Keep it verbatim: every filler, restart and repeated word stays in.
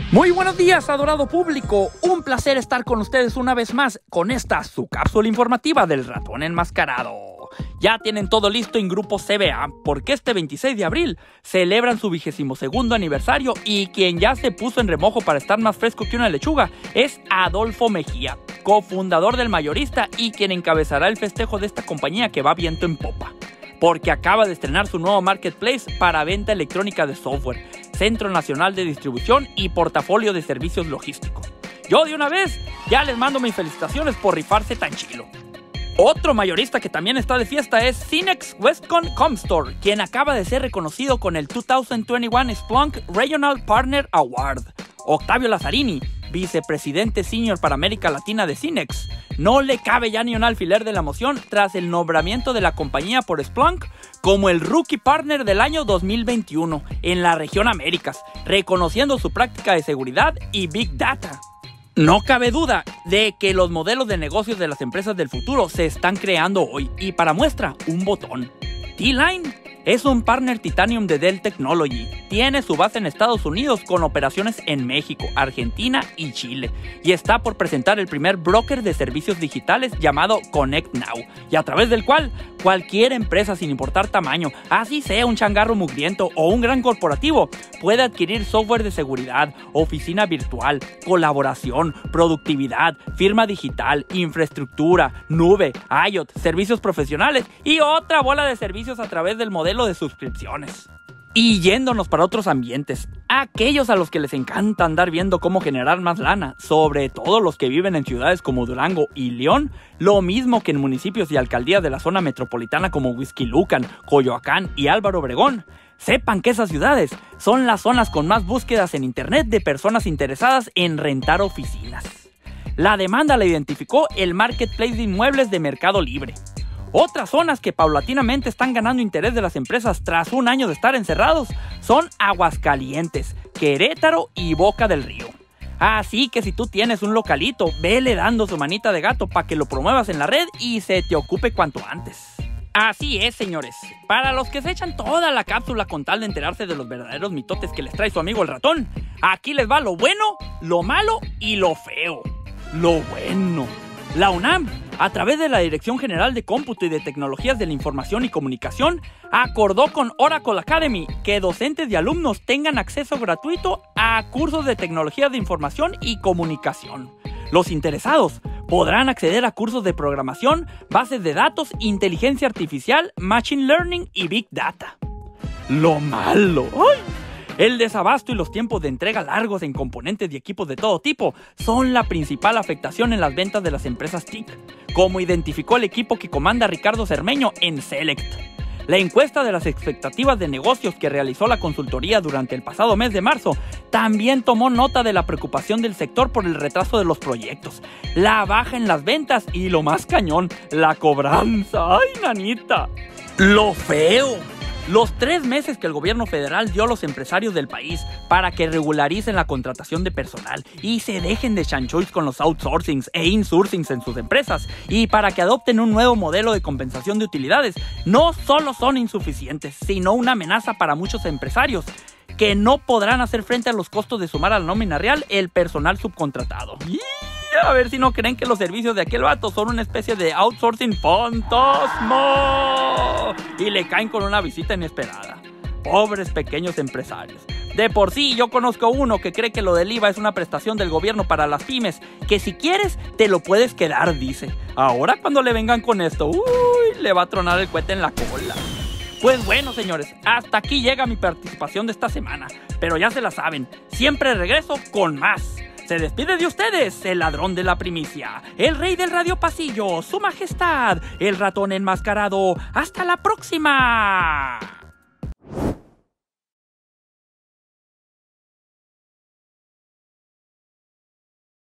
Muy buenos días, adorado público. Un placer estar con ustedes una vez más con esta su cápsula informativa del ratón enmascarado. Ya tienen todo listo en Grupo C B A, porque este veintiséis de abril celebran su vigésimo segundo aniversario y quien ya se puso en remojo para estar más fresco que una lechuga es Adolfo Mejía, cofundador del Mayorista y quien encabezará el festejo de esta compañía que va viento en popa, porque acaba de estrenar su nuevo marketplace para venta electrónica de software, Centro Nacional de Distribución y portafolio de servicios logísticos. Yo de una vez ya les mando mis felicitaciones por rifarse tan chilo. Otro mayorista que también está de fiesta es Cinex Westcon Comstore, quien acaba de ser reconocido con el dos mil veintiuno Splunk Regional Partner Award. Octavio Lazzarini, vicepresidente senior para América Latina de Cinex, no le cabe ya ni un alfiler de la emoción tras el nombramiento de la compañía por Splunk como el Rookie Partner del año dos mil veintiuno en la región Américas, reconociendo su práctica de seguridad y Big Data. No cabe duda de que los modelos de negocios de las empresas del futuro se están creando hoy, y para muestra, un botón. T-Line es un partner Titanium de Dell Technology. Tiene su base en Estados Unidos con operaciones en México, Argentina y Chile. Y está por presentar el primer broker de servicios digitales llamado Connect Now, y a través del cual cualquier empresa sin importar tamaño, así sea un changarro mugriento o un gran corporativo, puede adquirir software de seguridad, oficina virtual, colaboración, productividad, firma digital, infraestructura, nube, I O T, servicios profesionales y otra bola de servicios a través del modelo de suscripciones. Y yéndonos para otros ambientes, aquellos a los que les encanta andar viendo cómo generar más lana, sobre todo los que viven en ciudades como Durango y León, lo mismo que en municipios y alcaldías de la zona metropolitana como Huixquilucan, Coyoacán y Álvaro Obregón, sepan que esas ciudades son las zonas con más búsquedas en internet de personas interesadas en rentar oficinas. La demanda la identificó el Marketplace de Inmuebles de Mercado Libre. Otras zonas que paulatinamente están ganando interés de las empresas tras un año de estar encerrados son Aguascalientes, Querétaro y Boca del Río. Así que si tú tienes un localito, vele dando su manita de gato para que lo promuevas en la red y se te ocupe cuanto antes. Así es, señores. Para los que se echan toda la cápsula con tal de enterarse de los verdaderos mitotes que les trae su amigo el ratón, aquí les va lo bueno, lo malo y lo feo. Lo bueno. La UNAM, a través de la Dirección General de Cómputo y de Tecnologías de la Información y Comunicación, acordó con Oracle Academy que docentes y alumnos tengan acceso gratuito a cursos de tecnologías de información y comunicación. Los interesados podrán acceder a cursos de programación, bases de datos, inteligencia artificial, machine learning y big data. Lo malo, ¡ay! El desabasto y los tiempos de entrega largos en componentes y equipos de todo tipo son la principal afectación en las ventas de las empresas T I C, como identificó el equipo que comanda Ricardo Cermeño en Select. La encuesta de las expectativas de negocios que realizó la consultoría durante el pasado mes de marzo también tomó nota de la preocupación del sector por el retraso de los proyectos, la baja en las ventas y, lo más cañón, la cobranza. ¡Ay, nanita! ¡Lo feo! Los tres meses que el gobierno federal dio a los empresarios del país para que regularicen la contratación de personal y se dejen de chanchulls con los outsourcings e insourcings en sus empresas, y para que adopten un nuevo modelo de compensación de utilidades, no solo son insuficientes, sino una amenaza para muchos empresarios que no podrán hacer frente a los costos de sumar a la nómina real el personal subcontratado. Y a ver si no creen que los servicios de aquel vato son una especie de outsourcing fantasma y le caen con una visita inesperada. Pobres pequeños empresarios. De por sí yo conozco uno que cree que lo del I V A es una prestación del gobierno para las pymes, que si quieres te lo puedes quedar, dice. Ahora cuando le vengan con esto, uy, le va a tronar el cohete en la cola. Pues bueno, señores, hasta aquí llega mi participación de esta semana, pero ya se la saben, siempre regreso con más. Se despide de ustedes el ladrón de la primicia, el rey del radio pasillo, su majestad, el ratón enmascarado. ¡Hasta la próxima!